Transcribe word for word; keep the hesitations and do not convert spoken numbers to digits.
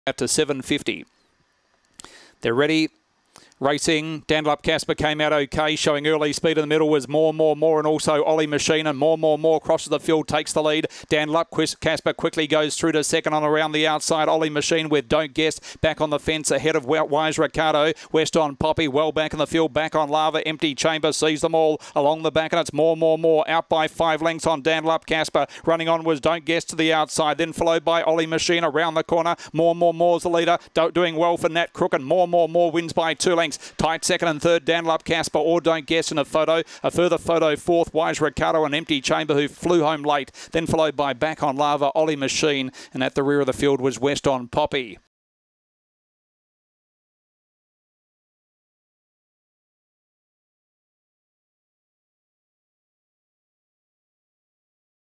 out to seven fifty. They're ready. Racing, Dandelup Casper came out okay, showing early speed in the middle was More, More, More, and also Ollie Machine, and More, More, More crosses the field, takes the lead. Dandelup Casper quickly goes through to second on around the outside. Ollie Machine with Don't Guess back on the fence ahead of Wise Ricardo. West on Poppy, well back in the field, back on Lava. Empty Chamber sees them all along the back, and it's More, More, More out by five lengths on Dandelup Casper. Running on was Don't Guess to the outside, then followed by Ollie Machine around the corner. More, More, More's the leader, doing well for Nat Crook, and More, More, More wins by two lengths. Tight second and third, Dandelup Casper or Don't Guess in a photo. A further photo fourth, Wise Ricardo and Empty Chamber, who flew home late. Then followed by Back on Lava, Ollie Machine, and at the rear of the field was West on Poppy.